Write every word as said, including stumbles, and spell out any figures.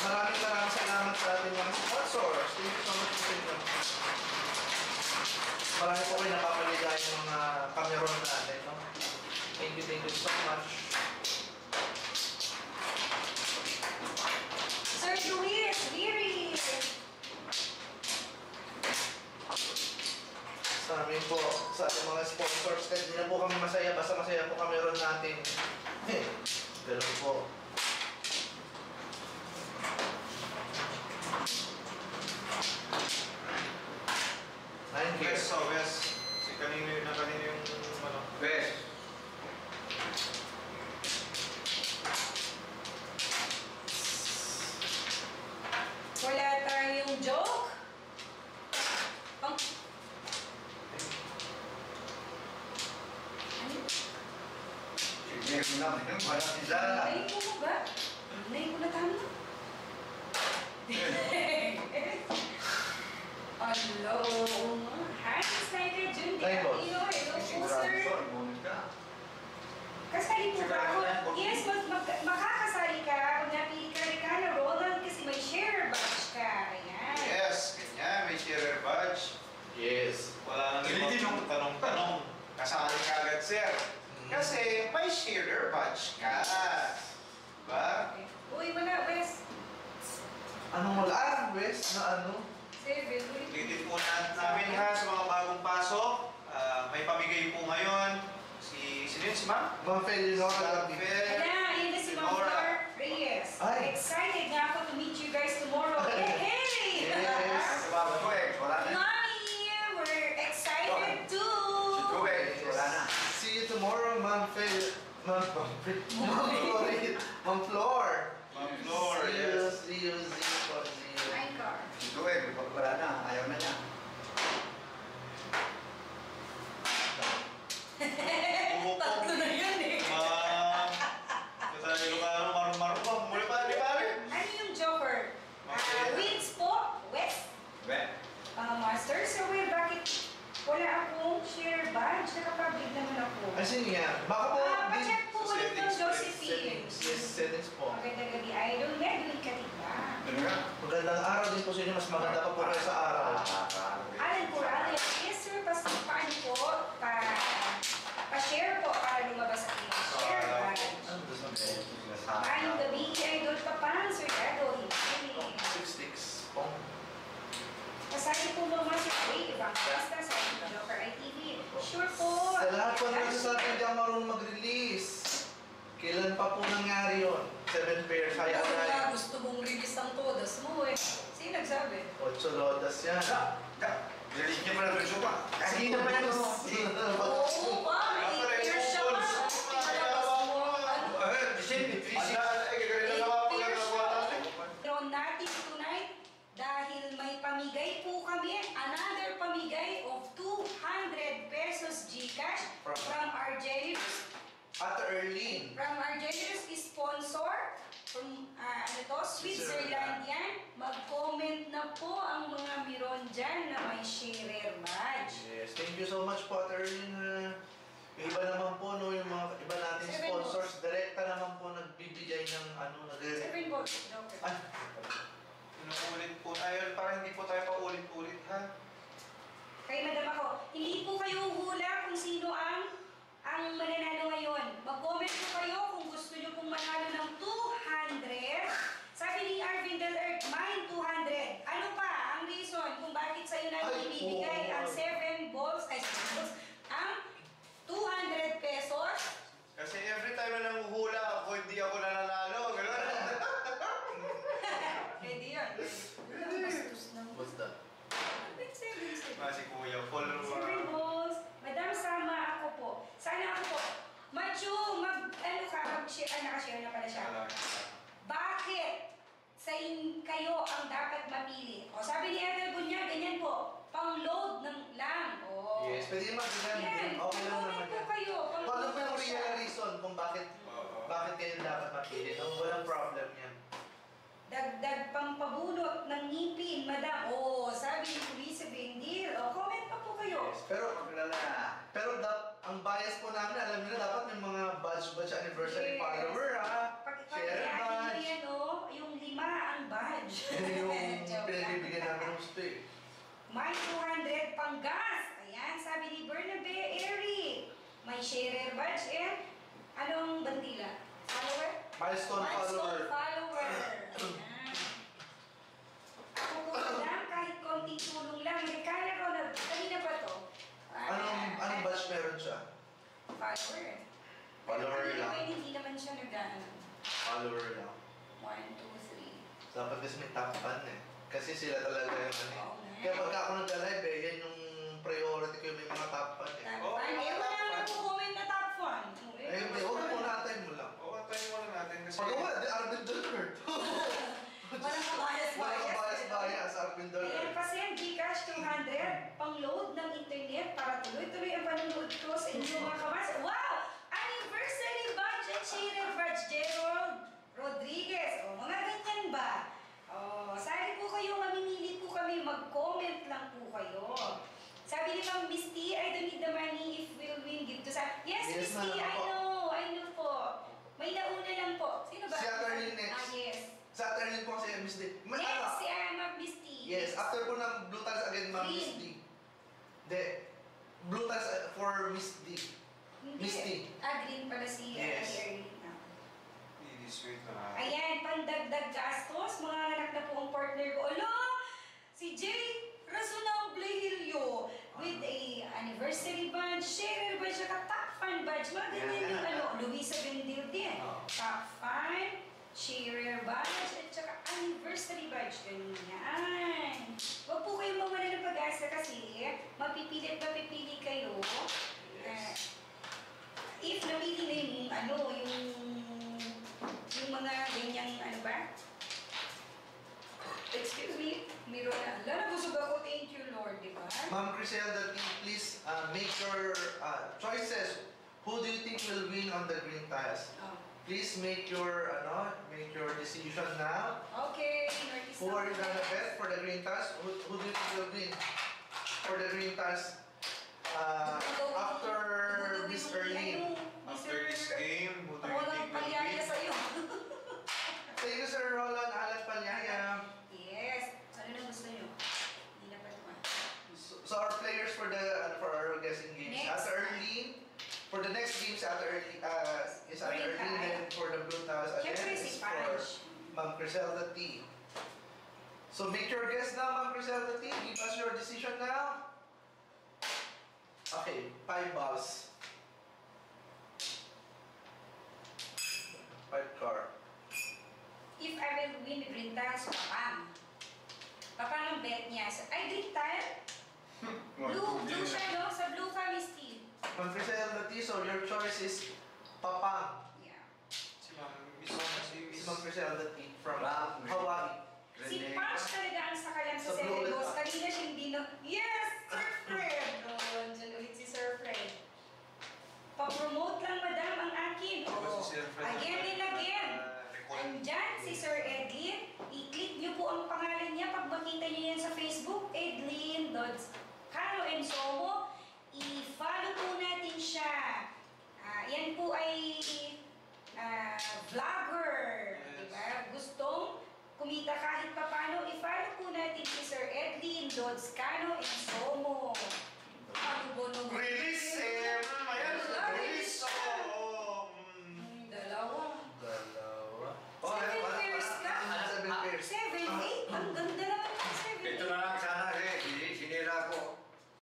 maraming maraming salamat sa ating mga sponsors. Thank you so much po sa inyo. Marami po kayo napapaligay ng mga Cameron natin. No? Thank you, thank you so much. Sir Luis, Leary. Sa amin po, sa ating mga sponsors, kahit hindi na po kami masaya, basta masaya po Cameron natin. Ganun po. Nine West, so West. Si kanino yun na kanino yung ano? West. Wala tayong joke. Pang... Ano? Sige, mo naman yung wala sila. Ay, ko mo ba? Nay ko na tama. Hello. Hi, Snyder Jun. Hi, boss. Hello, hello po, sir. Kasali po ba ako? Yes, mag mag makakasali ka kung napili ka rin ka na Roland kasi may share badge ka. Ayan. Yes, ganyan. May sharer badge. Yes. Wala nang ibang tanong-tanong. Kasali ka agad, sir. Kasi may sharer badge ka. Diba? Okay. Uy, wala, Wes. Anong wala? Ah, West na ano? Seven, uy. Ulitin po na namin ha sa mga bagong pasok. Uh, may pamigay po ngayon. Si, sino yun? Si Ma'am? Ma'am Felinora. Wala, yun na si Ma'am Flor Reyes. Ay. Excited nga ako to meet you guys tomorrow. Hey! Yes. Sa baba ko eh. Wala na. Mommy, we're excited too. Go ahead. Wala na. See you tomorrow, Ma'am Fel... Ma'am Fel... Ma'am Flor. Ma'am Flor. Ma'am Flor, See you, yes. see you, see you, po, see you. My car. Go ahead. Wala na. Ayaw na niya. Tatlo na yan eh. Ma'am. Kasi yung ano, marunong-marunong pa. Muli pa, di ba? Ano yung joker? Uh, Wins po, West. Ben. Uh, master, so wait, bakit wala akong share badge? Nakapabig naman ako. Ay, sige nga. Baka po... Ah, di- pacheck po ulit ng settings, Josephine. Settings, yes, settings po. Magandang gabi, idol. Medley ka diba? Ano nga? Magandang araw din po sa inyo. Mas maganda pa po kayo sa araw. Alan po, Alan. Yes, sir. Pas, paano po? Pa, pa-share po para lumabas ang inyong share badge. Ano ba sabi? Maayong gabi, idol Papan, Sir Edo. Hindi. Six sticks. Pong. Kasali po mga si Ray Evangelista sa Joker I T V. Sure po. Sa lahat po na nagsasabi hindi ako marunong mag-release. Kailan pa po nangyari yun? Seven pairs. Kaya Kung tayo. nga gusto mong release ang todas mo eh. Sino nagsabi? Ocho lodas yan. Delete niya pala ng pa. Kasi na pa yan. Oo ba? May eight years siya pa. Pinalabas mo ang ano. Meron natin tonight dahil may pamigay po kami, another pamigay of two hundred pesos GCash From- from our generous, Ate Erlene. from our generous sponsor, from uh, ano to, Switzerland yan. Mag-comment na po ang mga miron dyan na may sharer badge. Yes, thank you so much po, Ate Erlene. Uh, yung iba naman po, no, yung mga iba nating Seven sponsors, direkta naman po nagbibigay ng ano, nag- Seven balls, Joker. Ay, Inuulit po tayo para hindi po tayo paulit-ulit ha. Kay Madam ako, hindi po kayo hula kung sino ang ang mananalo ngayon. Mag-comment po kayo kung gusto nyo pong manalo ng two hundred. Sabi ni Arvin Del Earth, mine two hundred. Ano pa ang reason kung bakit sa'yo namin Ay, ibibigay oh. ang seven balls, ay seven balls, ang two hundred pesos? Kasi every time na nanguhula ako, hindi ako nananalo. Gano'n. Pwede yun. Bastos na. what's that? Seven, seven. Ah, si Kuya Paul. Seven balls. Madam, sama ako po. Sana ako po. Machu, mag, ano ka, mag-share, ah, nakashare na pala siya. Bakit sa in, kayo ang dapat mapili? O, sabi ni Ethel Bunya, ganyan po. Pang-load ng lang. O. Yes, pwede naman Yan. din. Okay lang Comment naman po yan. kayo. Kung ano Pang-load po yung lang siya. real reason kung bakit bakit kayo dapat mapili. No? Walang problem yan. Dagdag pang pabunot ng ngipin, madam. O, sabi ni Luisa Bendil. O, comment pa po kayo. Yes, pero pero da, ang bias po namin, alam niyo na, dapat may mga badge-badge anniversary Yes. follower, ha? Pag Share pag badge. yan, o, yung lima ang badge. May two hundred pang gas. Ayan, sabi ni Bernabe Eric. May sharer badge and anong bandila? Follower? Milestone follower. follower. Ayan. Ako po lang, kahit konting tulong lang. Rekala ko na, kanina ba to? Anong, anong batch meron siya? Follower. Follower Pero lang. kanina hindi naman siya nag-ano. Follower lang. One, two, three. Dapat kasi may top fan eh. Kasi sila talaga yung ano eh. Oo nga. Kaya pagka ako nag-live eh, yan yung priority ko yung may mga top fan eh. Top Oo, fan. Eh, wala top naman fan. nagko-comment na top fan. Eh, hindi. Huwag mo natin mo lang. Oo, tayo muna natin kasi... Pag wala, di Arvin Dolbert. Walang kabayas-bayas. Walang kabayas-bayas, Arvin Ayan, Dolbert. kasi ang Gcash two hundred, pang-load ng internet para tuloy-tuloy ang panonood ko sa inyong mga kamas. Wow! Anniversary badge at sharer badge, Gerald Rodriguez. O, mga ganyan ba? O, sali po kayo, mamimili po kami, mag-comment lang po kayo. Sabi ni Ma'am Miss T, I don't need the money if we'll win, give to sa... Yes, Yes, Miss T, ma'am, I ako. know, I know po. May nauna lang po. Sino ba? Si Attorney next. Ah, yes. Sa attorney po kasi Miss D. May Next, ano? si ah, Ma'am Miss T. Yes, after po ng Blue Tiles again, Ma'am Green. Miss D. Hindi. Blue Tiles uh, for Miss D. Hindi. Miss T. Ah, green pala si Yes. uh, Ernie. Ah. Hindi, sweet na. Ayan, pandagdag gastos. Mga anak na po ang partner ko. Alo! Si Jay Razonable Hilio with a anniversary badge, sharer badge, saka top fan badge. Mga ganyan yung ano, Luisa Bendil din. Oh. Top fan, sharer badge, at saka anniversary badge. Ganyan. Huwag po kayong mawala ng pag-asa kasi mapipili at mapipili kayo. Uh, if napili na yung ano, yung yung mga ganyang ano ba? Excuse me, meron na. Lala, busog ako. Thank you, Lord, di ba? Ma'am Criselda, please uh, make your uh, choices. Who do you think will win on the green tiles? Oh. Please make your ano, make your decision now. Okay, Northeast. Who are you gonna bet for the green tiles? Who, who do you think will win for the green tiles? Uh, after Miss Erlene. After this game, who do you Walang think will palyaya win? sa'yo. Thank you, Sir Roland Alan Panyaya. Yes. Ano na gusto nyo? Hindi na pa naman. So, so our players for the uh, for our guessing games. Next. Ate Erlene. For the next games, Ate Erlene uh, is Ate Green Erlene, tie. and for the blue tiles again Siyempre is si for Punch. Ma'am Criselda T. So make your guess now, Ma'am Criselda T. Give us your decision now. Okay, five balls. Five card. If I will win the green tiles, papang. Papang ang bet niya. So, ay, green tile? Blue, blue siya, no? Sa blue ka, Miss T. Ma'am Criselda T, so your choice is Papang. Yeah. Si Ma'am Miss si Si Miss Ma'am Criselda T from Rock, Hawaii. Si Punch talaga ang sakalan sa Sa blue Seven ulit Ghosts. pa. Kanina siya hindi na... Yes! Sir Fred! Oh, dyan ulit si Sir Fred. Pa-promote lang, madam, ang akin. Oh. Si Sir Fred. Again and again. Uh, recall. Andyan si Sir Edlin. I-click niyo po ang pangalan niya. Pag makita niyo yan sa Facebook, Edlin Dodds Caro and Somo. I-follow po natin siya. Ah, yan po ay ah, vlogger. Yes. Diba? Gustong kumita kahit papano. I-follow po natin si Sir Edlin Dodds Caro and Somo. Ano ba nung... Release eh! Mm, ayan! Ah, Release! Oo! mm. Hmm, dalawa. Dalawa. Seven ano, pairs ano, ka? ano, Seven pairs. Seven, eight. Ang ganda naman ng seven, Ito eight. na lang sa